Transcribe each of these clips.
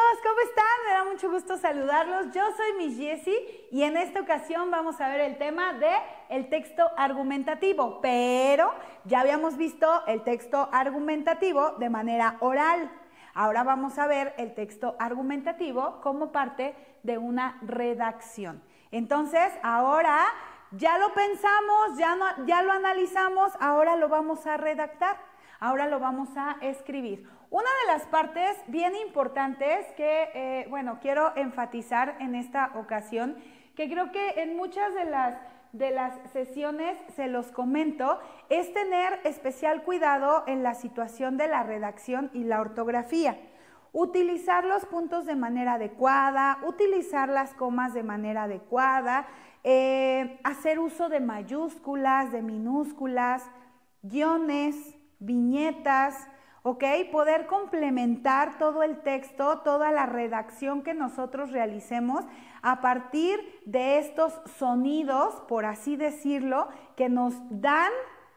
¿cómo están? Me da mucho gusto saludarlos. Yo soy Miss Jessie y en esta ocasión vamos a ver el tema de el texto argumentativo, pero ya habíamos visto el texto argumentativo de manera oral. Ahora vamos a ver el texto argumentativo como parte de una redacción. Entonces, ahora ya lo pensamos, ya lo analizamos, ahora lo vamos a redactar, ahora lo vamos a escribir. Una de las partes bien importantes que, quiero enfatizar en esta ocasión, que creo que en muchas de las sesiones se los comento, es tener especial cuidado en la situación de la redacción y la ortografía. Utilizar los puntos de manera adecuada, utilizar las comas de manera adecuada, hacer uso de mayúsculas, de minúsculas, guiones, viñetas, ¿ok? Poder complementar todo el texto, toda la redacción que nosotros realicemos a partir de estos sonidos, por así decirlo, que nos dan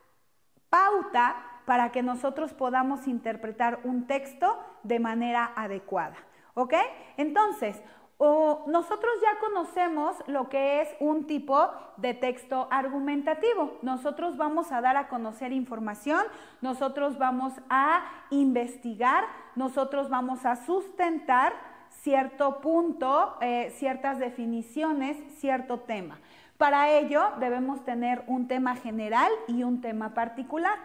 pauta para que nosotros podamos interpretar un texto de manera adecuada, ¿ok? Entonces, nosotros ya conocemos lo que es un tipo de texto argumentativo. Nosotros vamos a dar a conocer información, nosotros vamos a investigar, nosotros vamos a sustentar cierto punto, ciertas definiciones, cierto tema. Para ello debemos tener un tema general y un tema particular.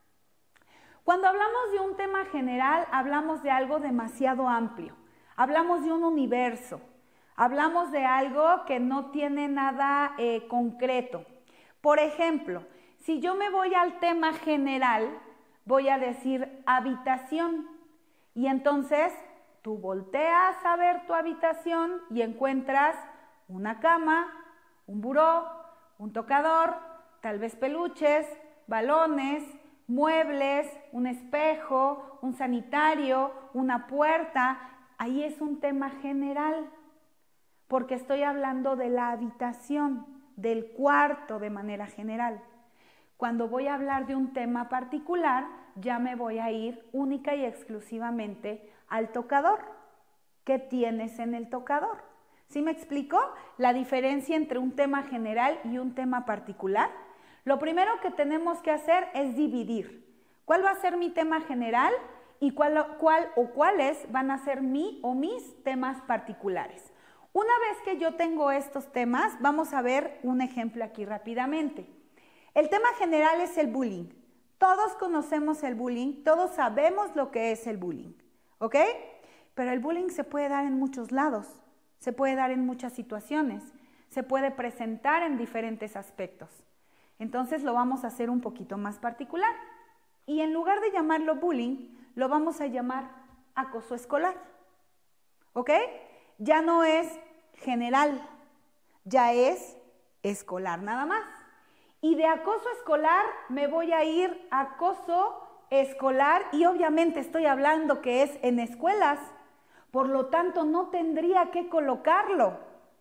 Cuando hablamos de un tema general, hablamos de algo demasiado amplio. Hablamos de un universo, hablamos de algo que no tiene nada concreto. Por ejemplo, si yo me voy al tema general, voy a decir habitación. Y entonces tú volteas a ver tu habitación y encuentras una cama, un buró, un tocador, tal vez peluches, balones, muebles, un espejo, un sanitario, una puerta. Ahí es un tema general, porque estoy hablando de la habitación, del cuarto de manera general. Cuando voy a hablar de un tema particular, ya me voy a ir única y exclusivamente al tocador. ¿Qué tienes en el tocador? ¿Sí me explico la diferencia entre un tema general y un tema particular? Lo primero que tenemos que hacer es dividir. ¿Cuál va a ser mi tema general? Y cuáles van a ser mi o mis temas particulares. Una vez que yo tengo estos temas, vamos a ver un ejemplo aquí rápidamente. El tema general es el bullying. Todos conocemos el bullying, todos sabemos lo que es el bullying, ¿ok? Pero el bullying se puede dar en muchos lados, se puede dar en muchas situaciones, se puede presentar en diferentes aspectos. Entonces lo vamos a hacer un poquito más particular. Y en lugar de llamarlo bullying, lo vamos a llamar acoso escolar, ¿ok? Ya no es general, ya es escolar nada más. Y de acoso escolar me voy a ir a acoso escolar y obviamente estoy hablando que es en escuelas, por lo tanto no tendría que colocarlo,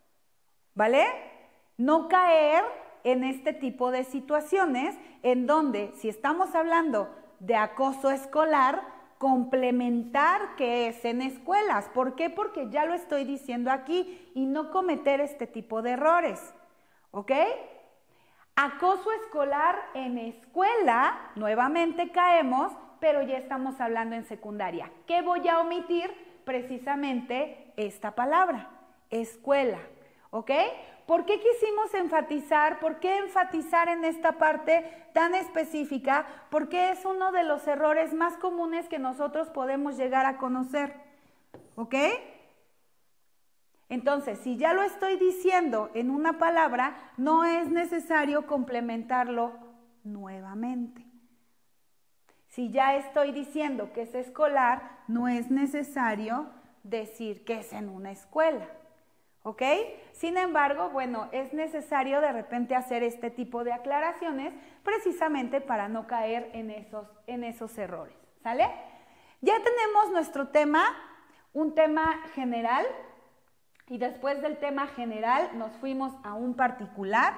¿vale? No caer en este tipo de situaciones en donde si estamos hablando de acoso escolar, complementar que es en escuelas. ¿Por qué? Porque ya lo estoy diciendo aquí y no cometer este tipo de errores, ¿ok? Acoso escolar en escuela, nuevamente caemos, pero ya estamos hablando en secundaria. ¿Qué voy a omitir? Precisamente esta palabra, escuela, ¿ok? ¿Por qué quisimos enfatizar? ¿Por qué enfatizar en esta parte tan específica? Porque es uno de los errores más comunes que nosotros podemos llegar a conocer, ¿ok? Entonces, si ya lo estoy diciendo en una palabra, no es necesario complementarlo nuevamente. Si ya estoy diciendo que es escolar, no es necesario decir que es en una escuela. ¿Ok? Sin embargo, bueno, es necesario de repente hacer este tipo de aclaraciones precisamente para no caer en esos errores, ¿sale? Ya tenemos nuestro tema, un tema general, y después del tema general nos fuimos a un particular.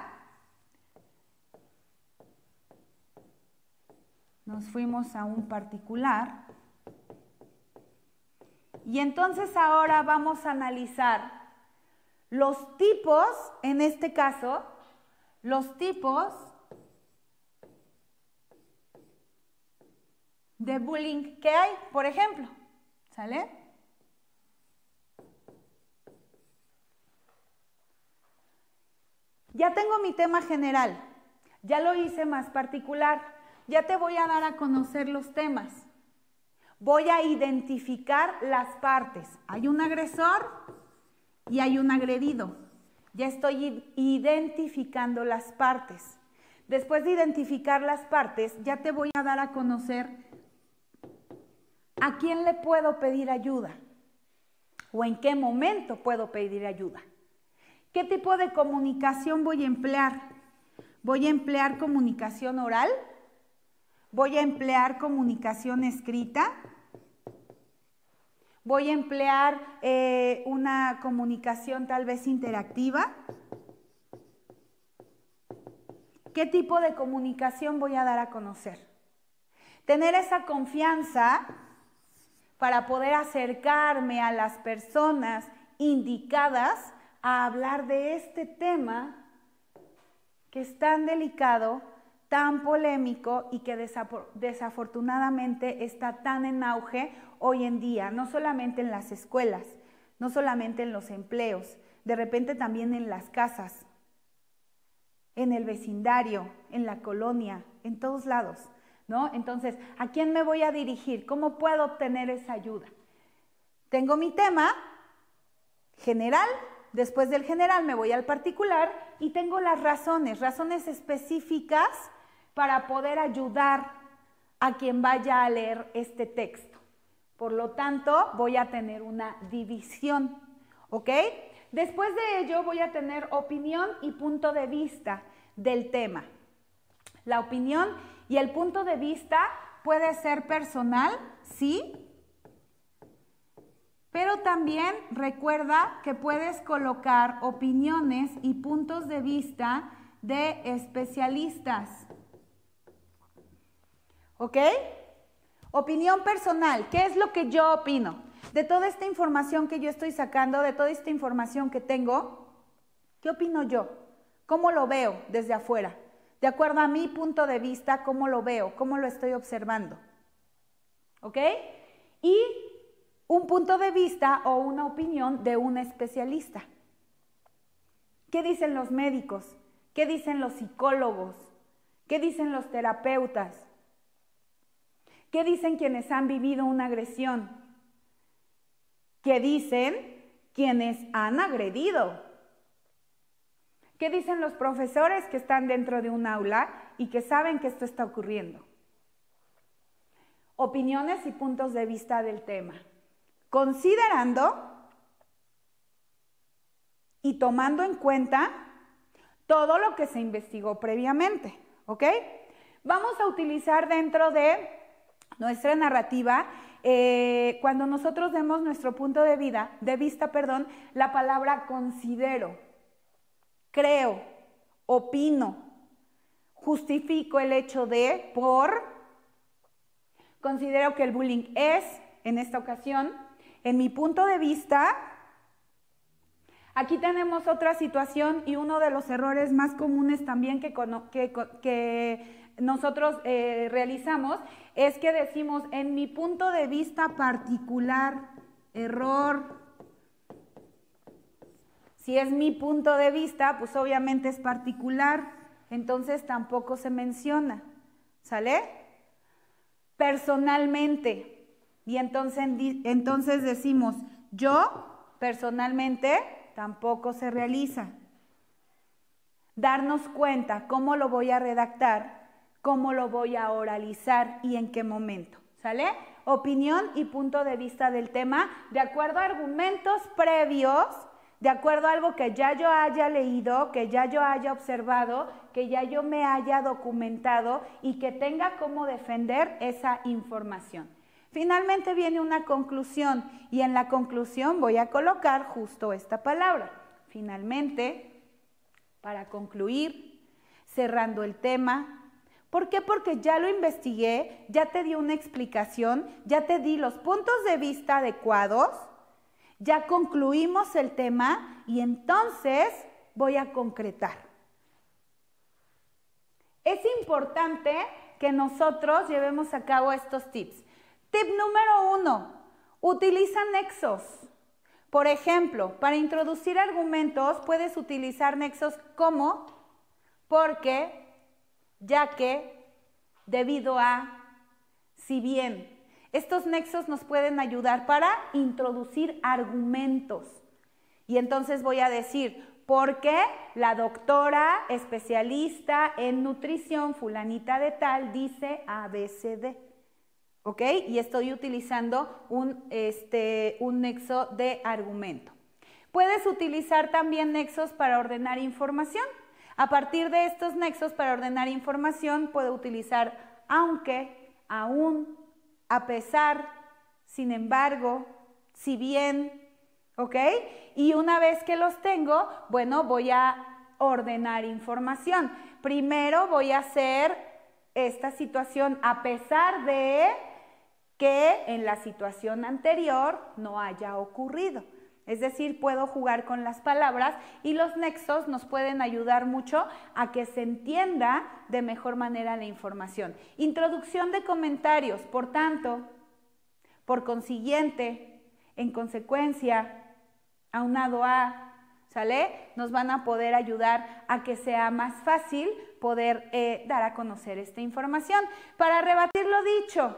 Y entonces ahora vamos a analizar los tipos, en este caso, los tipos de bullying que hay, por ejemplo, ¿sale? Ya tengo mi tema general, ya lo hice más particular, ya te voy a dar a conocer los temas. Voy a identificar las partes. Hay un agresor y hay un agredido. Ya estoy identificando las partes. Después de identificar las partes, ya te voy a dar a conocer a quién le puedo pedir ayuda o en qué momento puedo pedir ayuda. ¿Qué tipo de comunicación voy a emplear? ¿Voy a emplear comunicación oral? ¿Voy a emplear comunicación escrita? ¿Voy a emplear una comunicación tal vez interactiva? ¿Qué tipo de comunicación voy a dar a conocer? Tener esa confianza para poder acercarme a las personas indicadas a hablar de este tema que es tan delicado, tan polémico y que desafortunadamente está tan en auge hoy en día, no solamente en las escuelas, no solamente en los empleos, de repente también en las casas, en el vecindario, en la colonia, en todos lados, ¿no? Entonces, ¿a quién me voy a dirigir? ¿Cómo puedo obtener esa ayuda? Tengo mi tema general, después del general me voy al particular y tengo las razones específicas para poder ayudar a quien vaya a leer este texto. Por lo tanto, voy a tener una división, ¿ok? Después de ello voy a tener opinión y punto de vista del tema. La opinión y el punto de vista puede ser personal, sí, pero también recuerda que puedes colocar opiniones y puntos de vista de especialistas. ¿Ok? Opinión personal, ¿qué es lo que yo opino? De toda esta información que yo estoy sacando, de toda esta información que tengo, ¿qué opino yo? ¿Cómo lo veo desde afuera? De acuerdo a mi punto de vista, ¿cómo lo veo? ¿Cómo lo estoy observando? ¿Ok? Y un punto de vista o una opinión de un especialista. ¿Qué dicen los médicos? ¿Qué dicen los psicólogos? ¿Qué dicen los terapeutas? ¿Qué dicen quienes han vivido una agresión? ¿Qué dicen quienes han agredido? ¿Qué dicen los profesores que están dentro de un aula y que saben que esto está ocurriendo? Opiniones y puntos de vista del tema. Considerando y tomando en cuenta todo lo que se investigó previamente, ¿ok? Vamos a utilizar dentro de nuestra narrativa, cuando nosotros demos nuestro punto de vista, la palabra considero, creo, opino, justifico el hecho de, considero que el bullying es, en esta ocasión, en mi punto de vista. Aquí tenemos otra situación y uno de los errores más comunes también que nosotros realizamos es que decimos en mi punto de vista particular, error. Si es mi punto de vista, pues obviamente es particular, entonces tampoco se menciona, ¿sale? Personalmente. Y entonces decimos, yo personalmente tampoco se realiza. Darnos cuenta cómo lo voy a redactar, cómo lo voy a oralizar y en qué momento, ¿sale? Opinión y punto de vista del tema, de acuerdo a argumentos previos, de acuerdo a algo que ya yo haya leído, que ya yo haya observado, que ya yo me haya documentado y que tenga cómo defender esa información. Finalmente viene una conclusión y en la conclusión voy a colocar justo esta palabra. Finalmente, para concluir, cerrando el tema, ¿Por qué? Porque ya lo investigué, ya te di una explicación, ya te di los puntos de vista adecuados, ya concluimos el tema y entonces voy a concretar. Es importante que nosotros llevemos a cabo estos tips. Tip número 1, utiliza nexos. Por ejemplo, para introducir argumentos puedes utilizar nexos como, porque, ya que, debido a, si bien. Estos nexos nos pueden ayudar para introducir argumentos. Y entonces voy a decir, porque la doctora especialista en nutrición, fulanita de tal, dice ABCD. ¿Ok? Y estoy utilizando un nexo de argumento. Puedes utilizar también nexos para ordenar información. A partir de estos nexos para ordenar información, puedo utilizar aunque, aún, a pesar, sin embargo, si bien, ¿ok? Y una vez que los tengo, bueno, voy a ordenar información. Primero voy a hacer esta situación a pesar de que en la situación anterior no haya ocurrido. Es decir, puedo jugar con las palabras y los nexos nos pueden ayudar mucho a que se entienda de mejor manera la información. Introducción de comentarios, por tanto, por consiguiente, en consecuencia, aunado a, ¿sale? Nos van a poder ayudar a que sea más fácil poder dar a conocer esta información. Para rebatir lo dicho,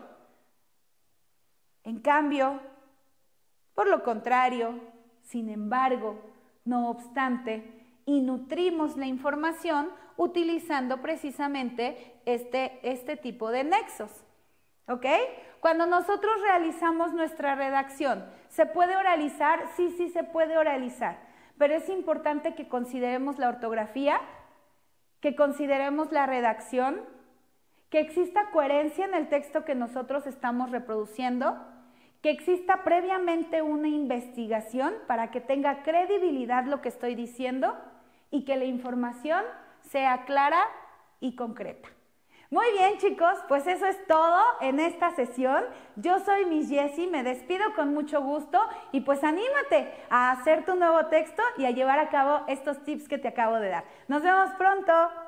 en cambio, por lo contrario, sin embargo, no obstante, y nutrimos la información utilizando precisamente este tipo de nexos. ¿Ok? Cuando nosotros realizamos nuestra redacción, ¿se puede oralizar? Sí, sí se puede oralizar, pero es importante que consideremos la ortografía, que consideremos la redacción, que exista coherencia en el texto que nosotros estamos reproduciendo, que exista previamente una investigación para que tenga credibilidad lo que estoy diciendo y que la información sea clara y concreta. Muy bien, chicos, pues eso es todo en esta sesión. Yo soy Miss Jessie, me despido con mucho gusto y pues anímate a hacer tu nuevo texto y a llevar a cabo estos tips que te acabo de dar. Nos vemos pronto.